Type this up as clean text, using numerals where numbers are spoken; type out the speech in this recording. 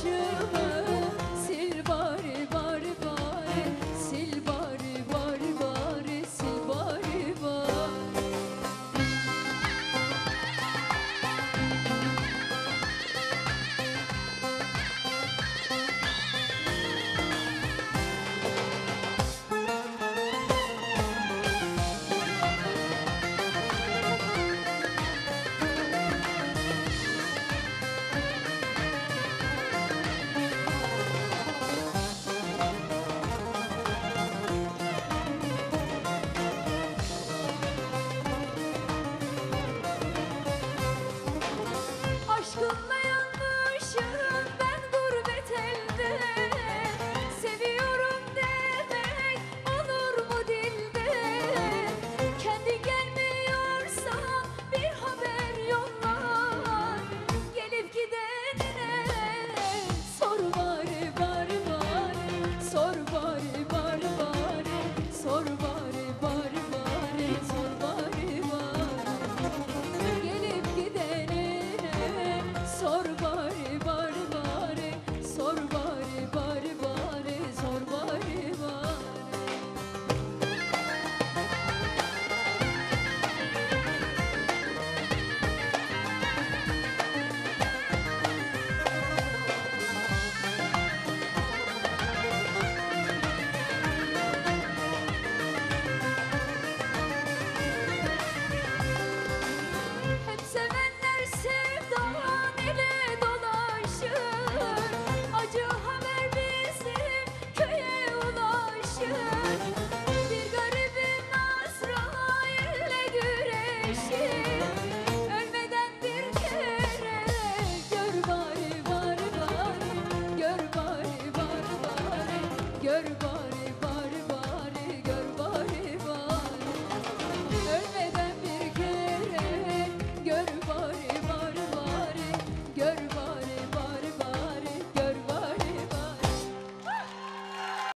başımı, sil bari bari bari, sil bari bari bari, sil bari bari. Aşkınla yanmışım ben gurbet elde, seviyorum demek olur mu dilde? Kendi gelmiyorsan bir haber yolla, gelip gidenine sor bari bari bari, sor bari bari bari, sor bari bari bari, sor bari bari, gelip gidene sor bari bari bari, sor bari bari bari, sor bari bari. Hep sevenler sevdan ile dolaşır, acı haber bizim köye ulaşır. Bir garibim Azrail'le güreşir, ölmeden bir kere gör bari bari bari, gör bari bari bari, gör bari